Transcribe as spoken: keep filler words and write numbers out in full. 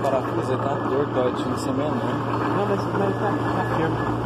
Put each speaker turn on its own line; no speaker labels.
parafusos aí tá torto, ó, tinha que ser menor.
Não, mas, mas tá, tá firme.